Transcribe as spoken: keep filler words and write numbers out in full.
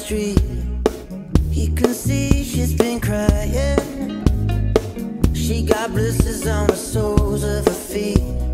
street. He can see she's been crying. She got blisters on the soles of her feet.